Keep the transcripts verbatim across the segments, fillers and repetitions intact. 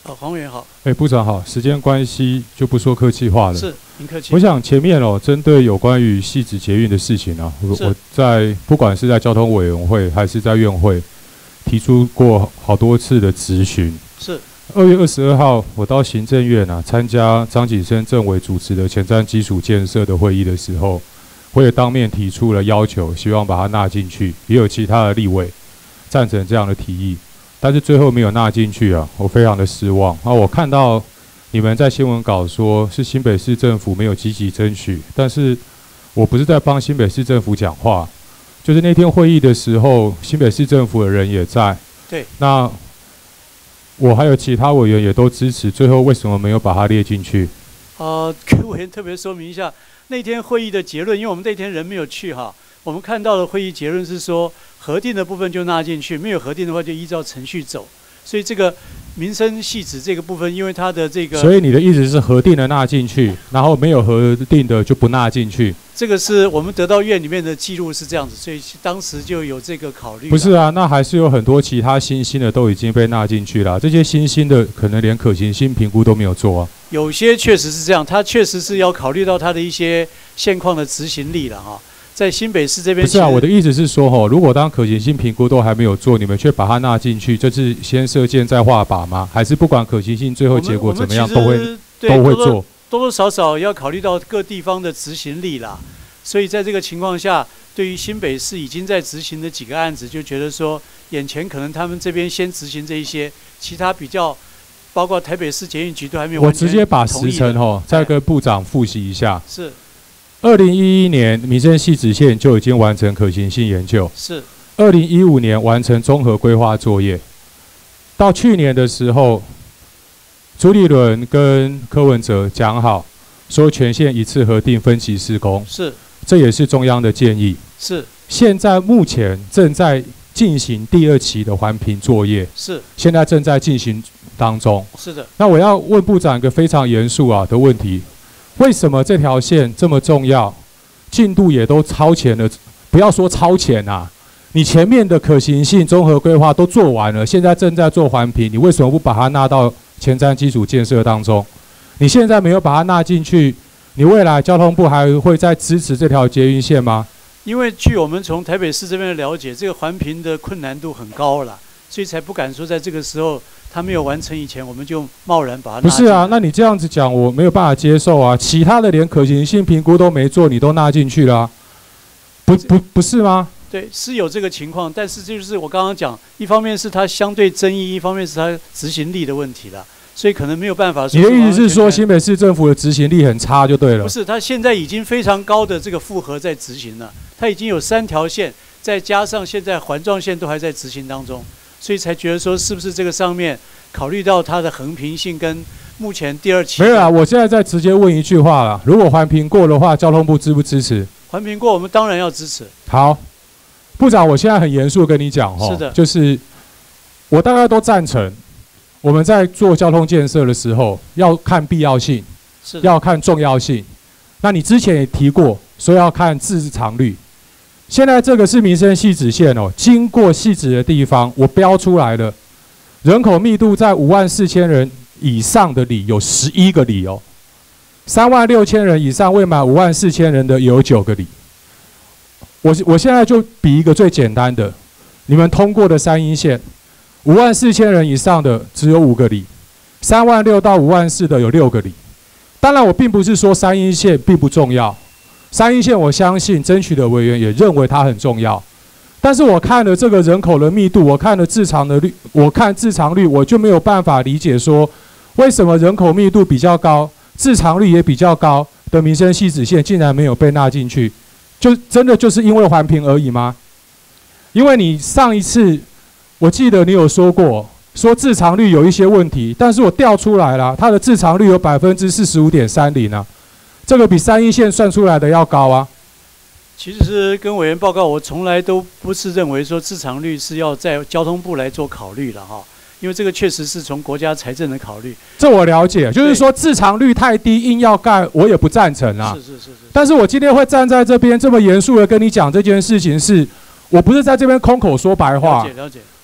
好，黄委员好。 哎，部长好，时间关系就不说客气话了。 是，您客气。 我想前面哦，针对有关于汐止捷运的事情啊，我我在不管是在交通委员会还是在院会，提出过好多次的质询。 是。 二月二十二号，我到行政院啊参加张景生政委主持的前瞻基础建设的会议的时候，我也当面提出了要求，希望把它纳进去，也有其他的立委赞成这样的提议。但是最后没有纳进去啊，我非常的失望。啊，我看到你们在新闻稿说是新北市政府没有积极争取，但是我不是在帮新北市政府讲话，就是那天会议的时候，新北市政府的人也在。 对。 那我还有其他委员也都支持，最后为什么没有把它列进去？ 呃，跟委员特别说明一下，那天会议的结论，因为我们那天人没有去哈，我们看到的会议结论是说，核定的部分就纳进去，没有核定的话就依照程序走。所以这个民生系指这个部分，因为它的这个， 所以你的意思是核定的纳进去，然后没有核定的就不纳进去？ 这个是我们得到院里面的记录是这样子，所以当时就有这个考虑。 不是啊，那还是有很多其他新兴的都已经被纳进去了，这些新兴的可能连可行性评估都没有做啊。 有些确实是这样，它确实是要考虑到它的一些现况的执行力了哈。在新北市这边， 不是啊，我的意思是说，吼，如果当可行性评估都还没有做，你们却把它纳进去，这是先射箭再画靶吗？还是不管可行性最后结果怎么样都会都会做？ 多多少少要考虑到各地方的执行力啦。所以在这个情况下，对于新北市已经在执行的几个案子，就觉得说，眼前可能他们这边先执行这一些，其他比较，包括台北市捷运局都还没有完全同意的。 我直接把时程吼再跟部长复习一下。 是。 二零一一年民生汐止线就已经完成可行性研究， 是。 二零一五年完成综合规划作业，到去年的时候，朱立伦跟柯文哲讲好，说全线一次核定分期施工， 是。 这也是中央的建议， 是。 现在目前正在进行第二期的环评作业， 是。现在正在进行当中， 是的。 那我要问部长一个非常严肃啊的问题。为什么这条线这么重要？进度也都超前了，不要说超前啊，你前面的可行性综合规划都做完了，现在正在做环评，你为什么不把它纳到前瞻基础建设当中？你现在没有把它纳进去，你未来交通部还会再支持这条捷运线吗？ 因为据我们从台北市这边的了解，这个环评的困难度很高了，所以才不敢说在这个时候他没有完成以前，我们就贸然把它纳进来。 不是啊，那你这样子讲，我没有办法接受啊。其他的连可行性评估都没做，你都纳进去了、啊，不不不是吗？ 对，是有这个情况，但是这就是我刚刚讲，一方面是它相对争议，一方面是它执行力的问题了，所以可能没有办法说。 你的意思是说，新北市政府的执行力很差就对了？ 不是，它现在已经非常高的这个负荷在执行了，它已经有三条线，再加上现在环状线都还在执行当中。所以才觉得说，是不是这个上面考虑到它的横平性跟目前第二期？ 没有啊，我现在再直接问一句话了：如果环评过的话，交通部支不支持？ 环评过，我们当然要支持。 好，部长，我现在很严肃跟你讲哦， 是的， 就是我大概都赞成，我们在做交通建设的时候要看必要性， 是要看重要性。那你之前也提过，说要看自偿率。现在这个是民生汐止线哦，经过汐止的地方，我标出来了，人口密度在五万四千人以上的里有十一个里哦，三万六千人以上未满五万四千人的有九个里。我我现在就比一个最简单的，你们通过的三鶯线，五万四千人以上的只有五个里，三万六到五万四的有六个里。当然，我并不是说三鶯线并不重要。三鶯线，我相信争取的委员也认为它很重要，但是我看了这个人口的密度，我看了自偿的率，我看自偿率，我就没有办法理解说，为什么人口密度比较高、自偿率也比较高的民生汐止线竟然没有被纳进去？就真的就是因为环评而已吗？因为你上一次我记得你有说过，说自偿率有一些问题，但是我调出来了，它的自偿率有百分之四十五点三零啊。这个比三鶯线算出来的要高啊！ 其实跟委员报告，我从来都不是认为说自偿率是要在交通部来做考虑了哈，因为这个确实是从国家财政的考虑。 这我了解，就是说自偿率太低，硬要盖，我也不赞成啊。 是是是是。 但是我今天会站在这边这么严肃的跟你讲这件事情是，我不是在这边空口说白话。 了解了解。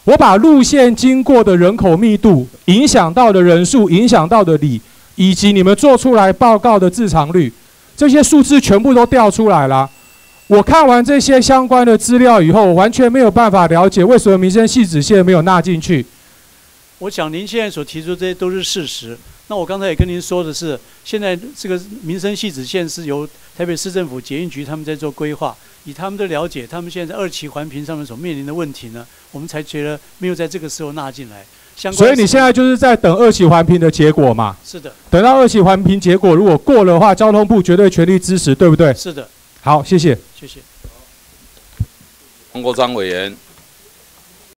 我把路线经过的人口密度、影响到的人数、影响到的里，以及你们做出来报告的自偿率，这些数字全部都调出来了。我看完这些相关的资料以后，我完全没有办法了解为什么民生汐止线没有纳进去。 我想您现在所提出的这些都是事实。那我刚才也跟您说的是，现在这个民生汐止线是由台北市政府捷运局他们在做规划，以他们的了解，他们现在在二期环评上面所面临的问题呢，我们才觉得没有在这个时候纳进来。相关， 所以你现在就是在等二期环评的结果嘛？ 是的。 等到二期环评结果如果过了的话，交通部绝对全力支持，对不对？ 是的。 好，谢谢。 谢谢。 黄国昌委员。